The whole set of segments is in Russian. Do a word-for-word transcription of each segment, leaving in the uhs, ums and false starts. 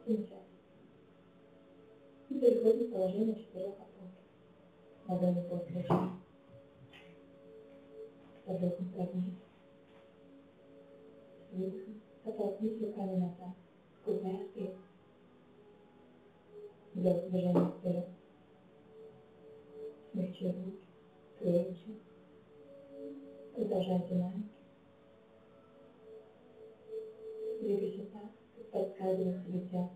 Замечательно. И переходим в положение четырех опор. Ладони под плечами. Вдохом прогнись. С выдохом оттолкнись руками назад, скругляя спину. Вдох движение вперед. Смягчи руки, плечи. Продолжай динамики. Двигайся так, как подсказывает тебе тело.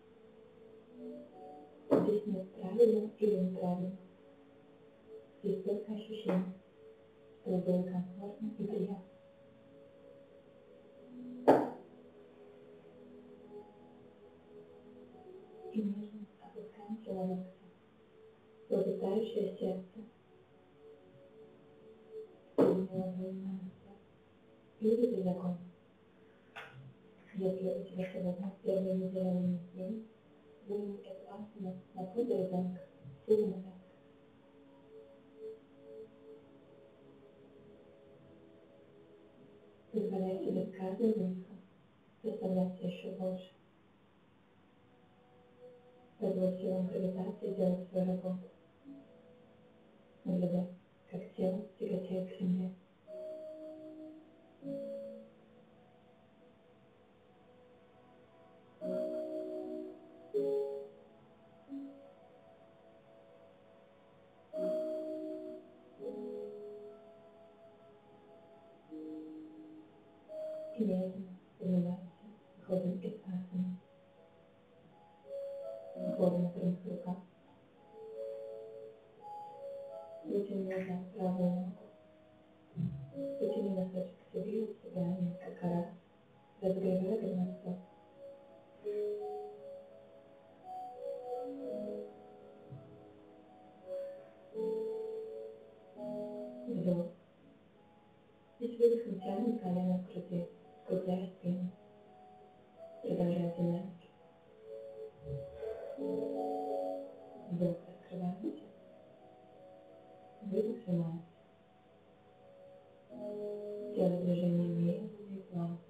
Здесь нет правильно или неправильно. Здесь только ощущение, чтобы было комфортно и приятно. И нежно опускаемся на локти. Трепетающее сердце. Соединила ладони на лице. Любите закон. Если у тебя сегодня первая неделя лунных дней, вынь эту асану на путь ребенка, силу на пятку. Позволяй себе с каждым выдохом расслабляться еще больше. Позволь силам гравитации делать свою работу. Наблюдай, как тело тяготеет к земле. И медленно поднимайся, выходим из асаны. Голову на прямых руках. Вытяни назад правую ногу. Потяни носочек к себе и себя несколько раз. Разгревай голеностоп. Вдох. И с выдохом тянем колено к груди, скругляя спину. Продолжай динамики. Вдох, раскрываемся. Выдох, сжимаемся. Делай движение медленно и плавно.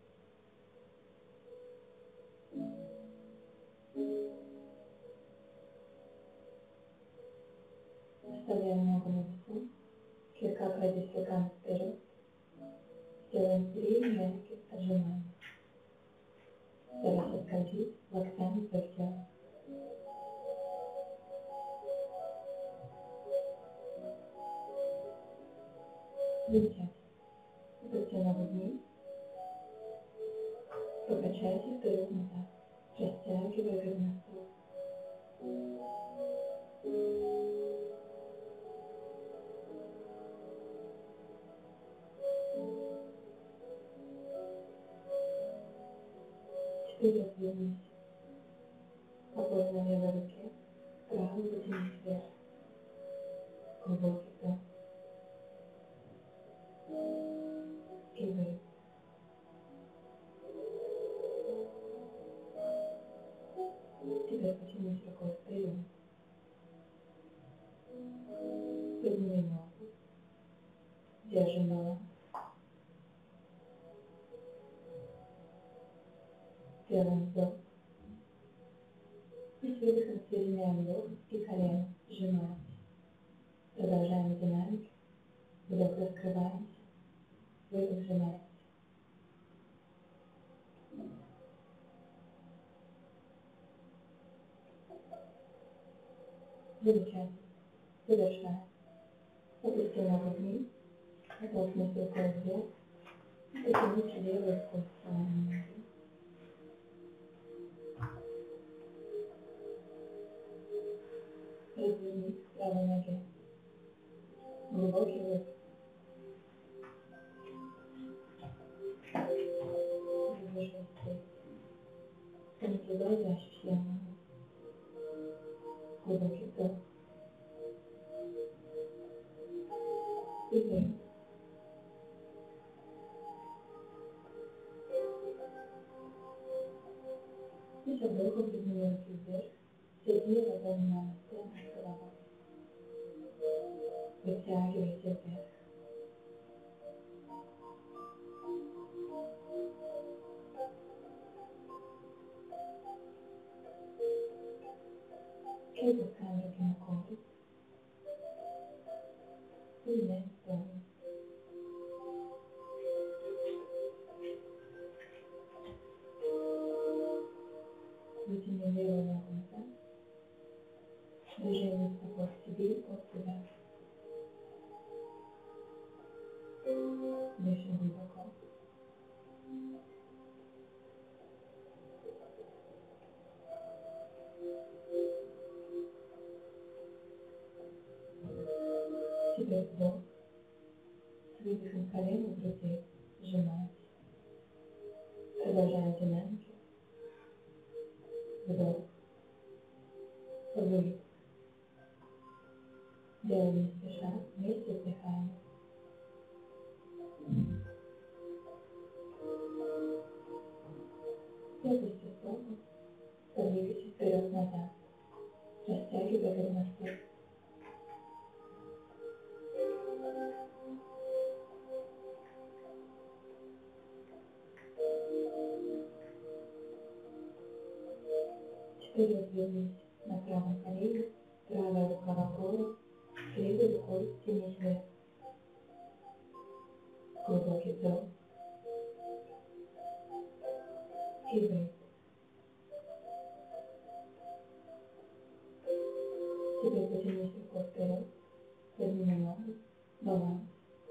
Оставляем ногу на весу. Слегка пройдись руками вперед. Сделаем три мягких отжимания. Старайся скользить локтями вдоль тела. Замечательно. Опусти ногу вниз. Покачайся вперед-назад. Растягивай голеностоп. Теперь развернись. Ладонь на левой руке, правую вытянись вверх. Глубокий вдох. И выдох. Теперь потянись рукой вперед. Подними ногу. Держи баланс. Делаем вдох. И с выдохом соединяем локоть и колено, сжимаемся. Продолжаем динамики. Вдох, раскрываемся. Выдох, сжимаемся. Замечательно. Завершаем. Опусти ногу вниз. Оттолкнись рукой вверх. Потяните левую руку в сторону. Развернись к правой ноге. Глубокий выдох. Задержи здесь. Наблюдай за ощущениями. Глубокий вдох. И выдох. И с вдохом подними руки вверх. Соедини ладони на носке над головой. Вытягивайте вверх. И опускаем руки на корпус. И меняем сторону. Вытянем левую ногу назад. Движение стопой к себе и от себя. Дышим глубоко. Теперь вдох. С выдохом колено в груди сжимается. Продолжаем динамику. Вдох. Выдох. Делаем не спеша, вместе вдыхаем. Следующий стопу. Подвигайся вперед-назад. Растягивай голеностоп. Теперь развернись на правом колене, правая рука в гору, левой рукой тянись вверх. Глубокий вдох и выдох. Теперь потянись рукой вперед, подними ногу, баланс.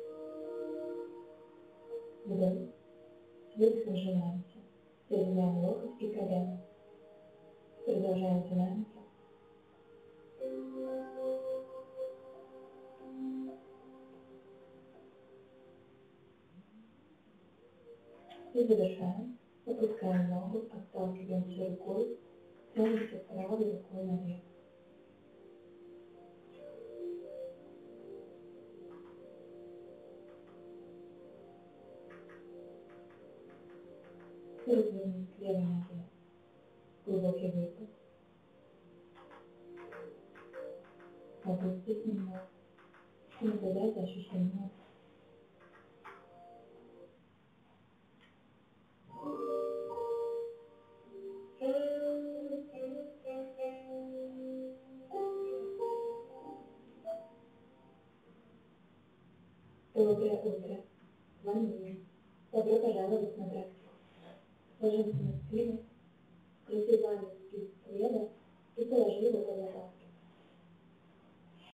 Вдох, с выдохом сжимаемся, соединяем локоть и колено. Продолжаем динамику. И завершаем. Опускаем ногу, отталкиваемся рукой, тянемся правой рукой наверх. И развернись к левой ноге. Глубокий выдох. Опустись немного. И наблюдайте ощущения. Доброе утро. С вами Юля. Добро пожаловать на практику. Ложимся на спину, скрестив вами спину слева и положили руку на